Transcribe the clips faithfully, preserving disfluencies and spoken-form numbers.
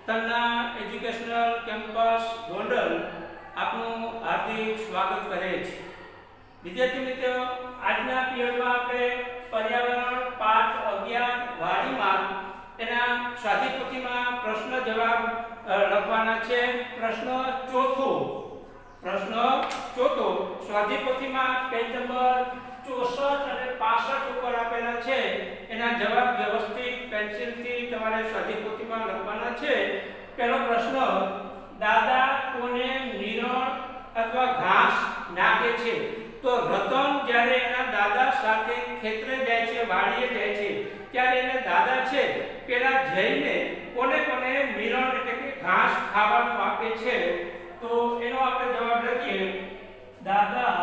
તના educational campus Gondal આપનું હાર્દિક સ્વાગત કરે છે। વિદ્યાર્થી મિત્રો, આજના પીરિયડમાં આપણે પર્યાવરણ પાઠ અગિયાર વાડીમાં એના સ્વાધ્યાયપોથીમાં પ્રશ્ન જવાબ લખવાના છે। પ્રશ્ન ચોથો પ્રશ્ન ચોથો સ્વાધ્યાયપોથીમાં પેજ નંબર ચોસઠ અને પાસઠ ઉપર આપેલા છે। એના જવાબ વ્યવસ્થિત પેન્સિલથી તમારે સ્વાધ્યાયપોથીમાં લખવાના છે। પહેલો પ્રશ્ન, દાદા કોને નિરણ અથવા ઘાસ નાખે છે? તો રતન જ્યારે એના દાદા સાથે ખેતરે જાય છે, વાડીએ જાય છે, ત્યારે એને દાદા છે પેલા જઈને કોને કોને નિરણ એટલે કે ઘાસ ખાવાનું આપે છે? તો એનો આપણે જવાબ લખીએ, દાદા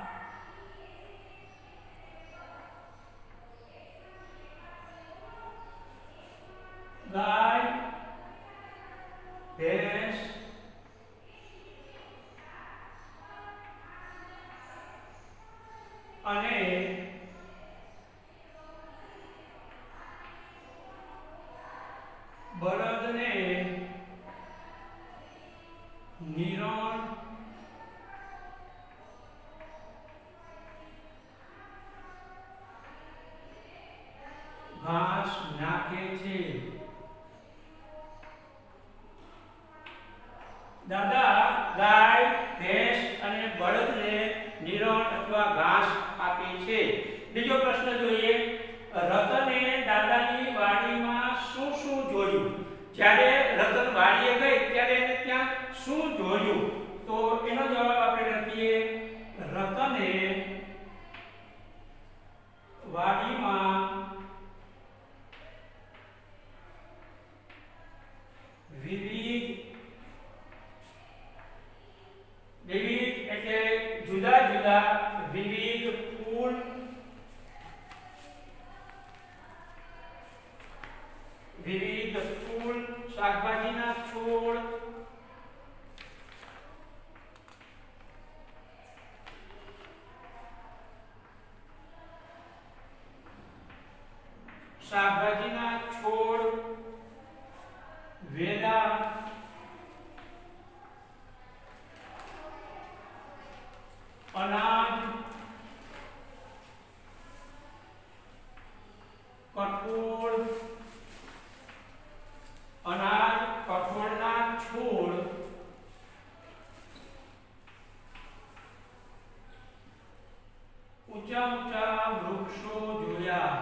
ગાય, ભેંસ, અને બળદને નિરણ ઘાસ નાખે છે। દાદા ગાય, ભેંસ અને બળદને નિરણ અથવા ઘાસ આપે છે। બીજો પ્રશ્ન જોઈએ, રતને દાદાની વાડીમાં શું શું જોયું? જ્યારે રતન વાડીએ ગઈ ત્યારે એને ત્યાં શું જોયું? તો એનો જવાબ આપણે લખીએ, રતને વાડીમાં વિવિધ વિવિધ એટલે જુદા જુદા વિવિધ ફૂલ, વિવિધ ફૂલ, શાકભાજીના છોડ, શાકભાજીના છોડ, વેલા, અનાજ, કઠોળ, અનાજ, કઠોળના છોડ, ઊંચા ઊંચા વૃક્ષો જોયા।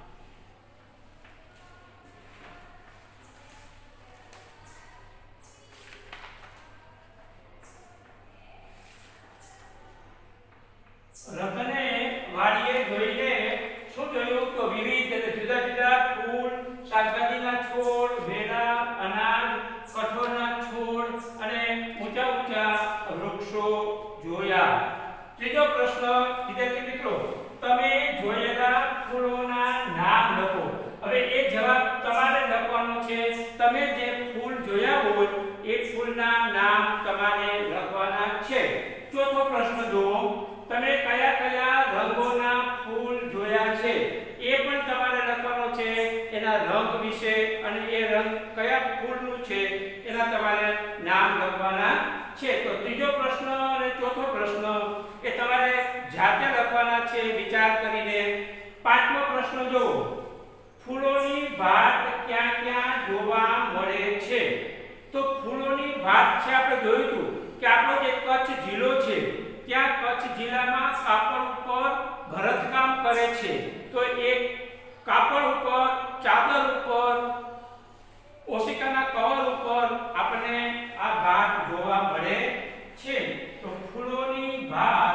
રતને વાડીએ જોઈને શું જોયું? તો વિવિધ એટલે જુદા જુદા ફૂલ, શાકભાજીના છોડ, વેલા, અનાજ, કઠોળના છોડ અને ઊંચા ઊંચા વૃક્ષો જોયા। ત્રીજો પ્રશ્ન, વિદ્યાર્થી મિત્રો, તમે જોયેલા ફૂલોના નામ લખો। હવે એ જવાબ તમારે લખવાનો છે। તમે જે ફૂલ જોયા હોય એ ફૂલના નામ તમારે લખવાના છે। ચોથો પ્રશ્ન જુઓ, તમે કયા કયા રંગોના ફૂલ જોયા છે એ પણ તમારે લખવાનો છે। એના રંગ વિશે અને એ રંગ કયા ફૂલનું છે એના તમારે નામ લખવાના છે। તો ત્રીજો પ્રશ્ન અને ચોથો પ્રશ્ન એ તમારે જાતે લખવાના છે વિચાર કરીને। પાંચમો પ્રશ્ન જો, ફૂલોની ભાત ક્યાં ક્યાં જોવા મળે છે? તો ફૂલોની ભાત છે આપણે જોયું હતું કે આપણો જે કચ્છ જિલ્લો છે ત્યાં કચ્છ જિલ્લામાં કાપડ ઉપર ભરતકામ કરે છે। તો એક કાપડ ઉપર, ચાદર ઉપર, ઓશિકાના કવર ઉપર આપણને આ ભાત જોવા મળે છે। તો ફૂલોની ભાત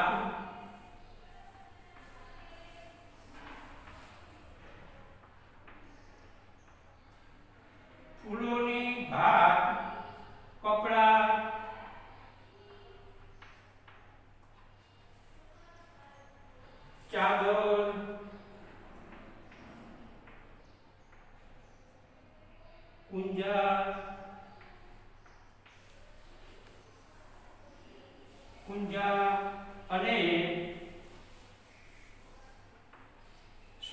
ફૂલોની ભાત કપડા, ચાદર, કુંજા, કુંજા અને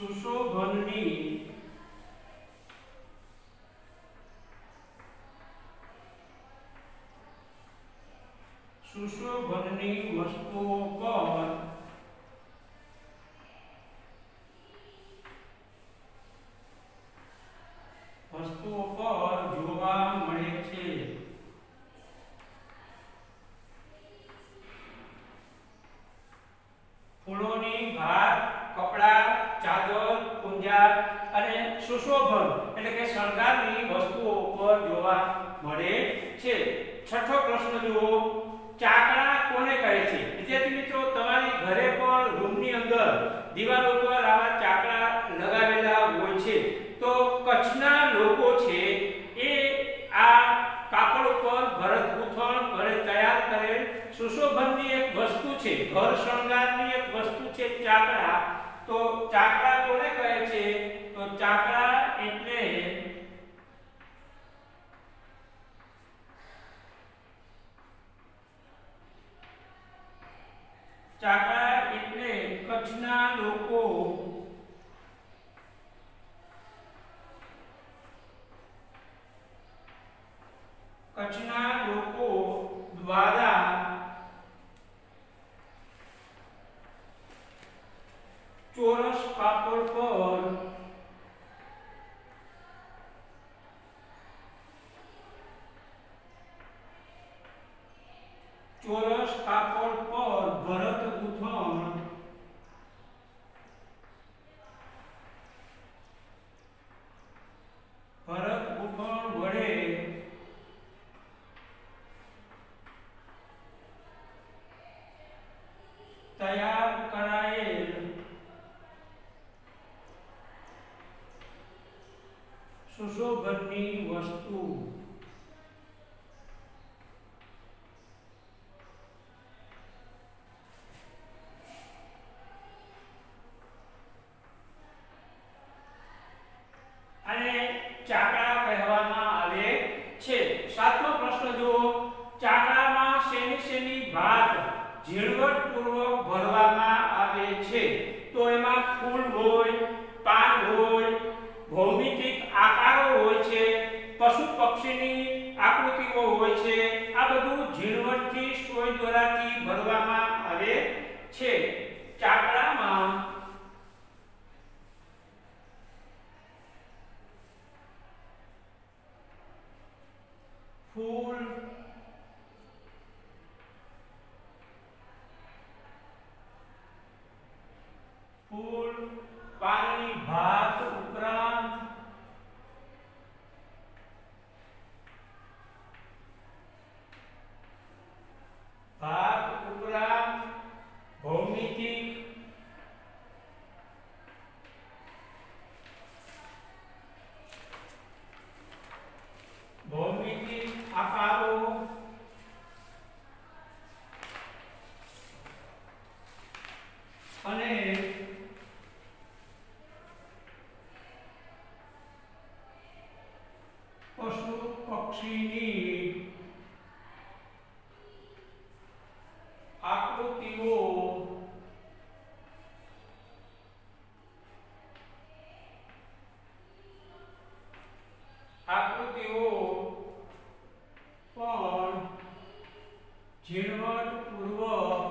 સુશોભનની સુશોભનની વસ્તુઓ પર વસ્તુઓ પર જોવા મળે છે. ફૂલોની ભાત, કપડા, ચાદર, કુંજા અને સુશોભન એટલે કે શણગારની વસ્તુઓ પર જોવા મળે છે. છઠ્ઠો પ્રશ્ન જુઓ, ચાકડા કોને કહે છે? વિદ્યાર્થી મિત્રો, તમારી ઘરે પણ રૂમની અંદર દિવાલો પર આવા ચાકડા લગાવેલા હોય છે. તો કચ્છના લોકો છે એ આ કાપડ ઉપર ભરત ગૂંથણ ઘરે તૈયાર કરેલ સુશોભનની એક વસ્તુ છે, ઘર શણગારની એક વસ્તુ છે ચાકડા. તો ચાકડા કોને કહે છે? તો ચાકડા એટલે ચાકડા એટલે કચ્છના લોકો કચ્છના લોકો દ્વારા ચોરસ કાપડ પર ચોરસ કાપડ પર ભરત ગૂંથણ ભરત ગૂંથણ વડે તૈયાર કરાયેલ સુશોભનની વસ્તુ અને ચાકડા કહેવામાં આવે છે. સાતમો પ્રશ્ન જુઓ, ચાકડામાં શેની શેની ભાત ઝીણવટપૂર્વક ભરવામાં આવે છે? તો એમાં ફૂલ હોય, પાન હોય, ભૌમિતિક આકારો હોય છે, પશુ પક્ષીની આકૃતિઓ હોય છે. આ બધું ઝીણવટથી સોય દ્વારાથી ભરવામાં આવે છે. ચાકડામાં ફૂલ, ફૂલ, પાનની ભાત ઉપરાંત ભાત ઉપરાંત ભૌમિતિક ભૌમિતિક આકારો અને પશુ પક્ષીની આકૃતિઓ આકૃતિઓ પણ ઝીણવટપૂર્વક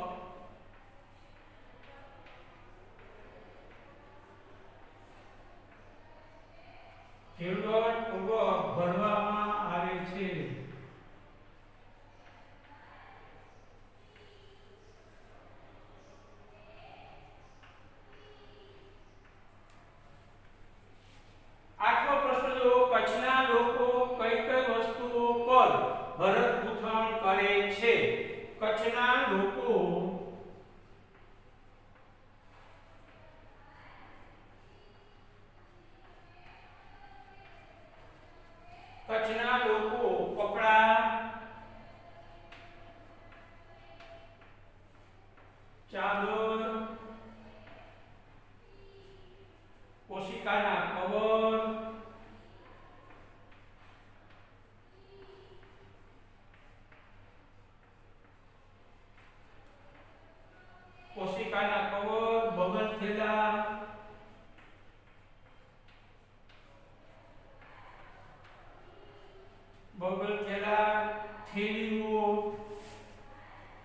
ઝીણવટપૂર્વક ભરવામાં આવે છે. આઠમો પ્રશ્ન જો, કચ્છના લોકો કઈ કઈ વસ્તુઓ પર ભરત ગૂંથણ કરે છે? કચ્છના લોકો કચ્છના લોકો કપડા, ચાદર, કોશિકાના કવર, કોશિકાના કવર, બગલ થેલા, બગલ થેલા, થેલીઓ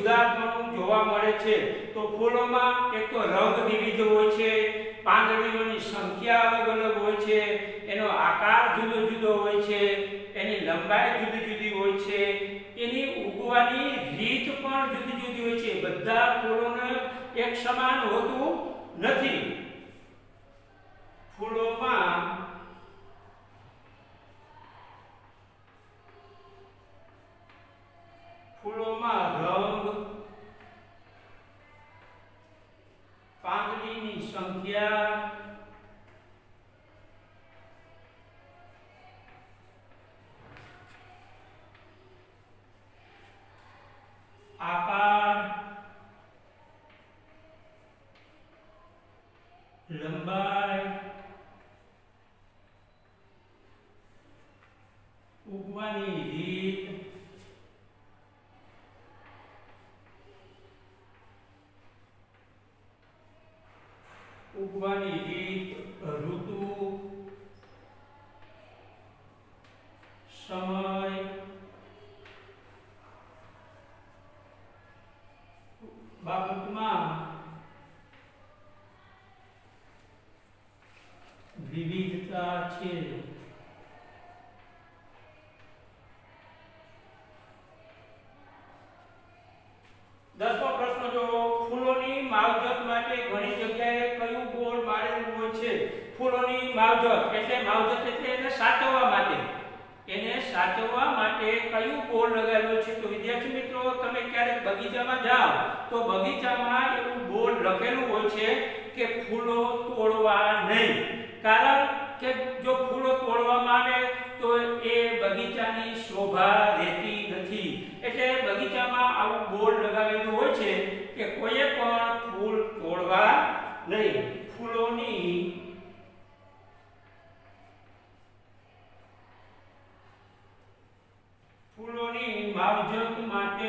જુદાપણું જોવા મળે છે. તો ફૂલોમાં એક તો રંગ વિવિધ હોય છે, પાંદડીઓની સંખ્યા અલગ અલગ હોય છે, એનો આકાર જુદો જુદો હોય છે, એની લંબાઈ જુદી જુદી હોય છે, એની ઉગવાની રીત પણ જુદી જુદી હોય છે. બધા ફૂલોને એક સમાન હોતું નથી. ફૂલોમાં ફૂલોમાં રંગ, પાંદડીની સંખ્યા, આકાર, લંબાઈ, ઉગવાની રીત, ઉગવાની રીત, ઋતુ, સમય, બાબતમાં વિવિધતા છે. દસમો પ્રશ્ન જો ફૂલોની માવજત માટે ઘણી જગ્યાએ કયું બોર્ડ મારેલું હોય છે? ફૂલોની માવજત એટલે માવજત એટલે એને સાચવવા માટે, એને સાચવવા માટે કયું બોર્ડ લગાવેલું છે? તો વિદ્યાર્થી મિત્રો, તમે ક્યારેક બગીચામાં જાઓ તો બગીચામાં એવું બોર્ડ લખેલું હોય છે કે ફૂલો તોડવા નહીં. કારણ કે જો ફૂલો તોડવામાં આવે તો એ બગીચાની શોભા રહેતી નથી. એટલે બગીચામાં આવું બોર્ડ લગાવેલું હોય છે કે કોઈએ પણ ફૂલ તોડવા નહીં. ફૂલોની ફૂલોની માવજત માટે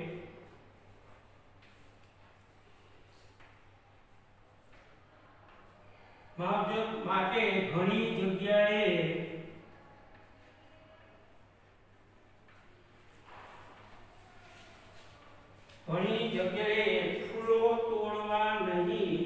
માવજત માટે ઘણી જગ્યાએ ઘણી જગ્યાએ ફૂલો તોડવા નહીં,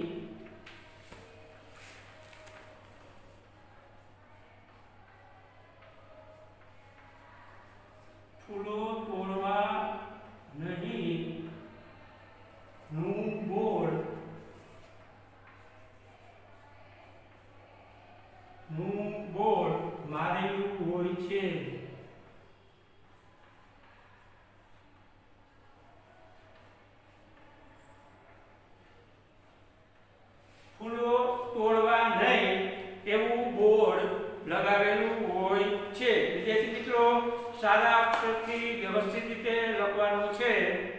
ફૂલો તોડવા નહીં નું બોર્ડ નું બોર્ડ મારેલું હોય છે. ફૂલો તોડવા નહીં એવું બોર્ડ લગાવેલું હોય છે. વિદ્યાર્થી મિત્રો, સારા અક્ષરથી વ્યવસ્થિત રીતે લખવાનું છે.